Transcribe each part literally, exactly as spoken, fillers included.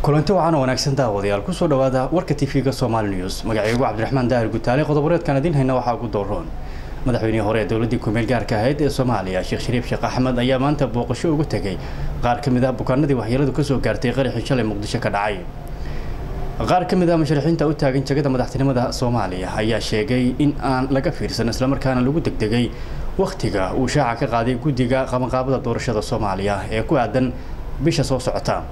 kulanti wacan wanaagsan daawadayaal ku soo dhawaada warka T V-ga Somali News magacaygu Cabdiraxmaan Daahir Gutaale qodoboreedkan idin hayna waxa ugu dooron madaxweynihii hore ee dawladda ku meel gaarka ahayd ee Soomaaliya Sheekh Shariif Sheekh Axmed ayaa maanta booqasho ugu tagay qaar kamid ah bukaanadii waxyeeladu ka soo gaartay qaraxii shalay Muqdisho ka dhacay qaar kamid ah musharaxiinta u taagan jagada madaxtinimada Soomaaliya ayaa sheegay in aan laga fiirsan isla markaana lagu degdegay waqtiga uu shaaca ka qaaday guddiga qabanqaabada doorashada Soomaaliya ee ku aadan bisha soo socota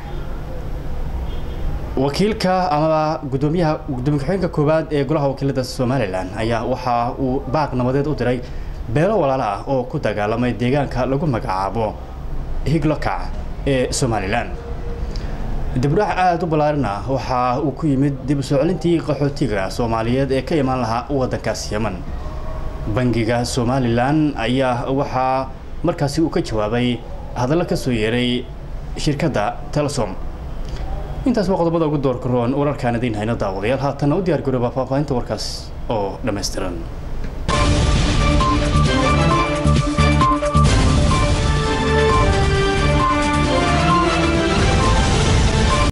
wakiilka ama gudoomiyaha gudoomiye ku-xigeenka koowaad ee golaha wakiilada Somaliland ayaa waxa uu baaq nabadeed u diray beelo walaalo ah oo ku dagaalamay deegaanka lagu magacaabo Higloka ee Somaliland dibdhac aad u balaaran ah waxa uu ku yimid dib u soo celintii qaxootiga Soomaaliyeed ee ka imaan lahaa wadankaas Yemen bangiga Somaliland ayaa waxa markaasi uu ka jawaabay hadallo ka soo yeeray shirkadda Telesom intaas waa qodobada ugu door karoon wararkaan idin hayna daawadayaal haatan u diyaar garooba faahfaahinta warkaas oo dhameystiran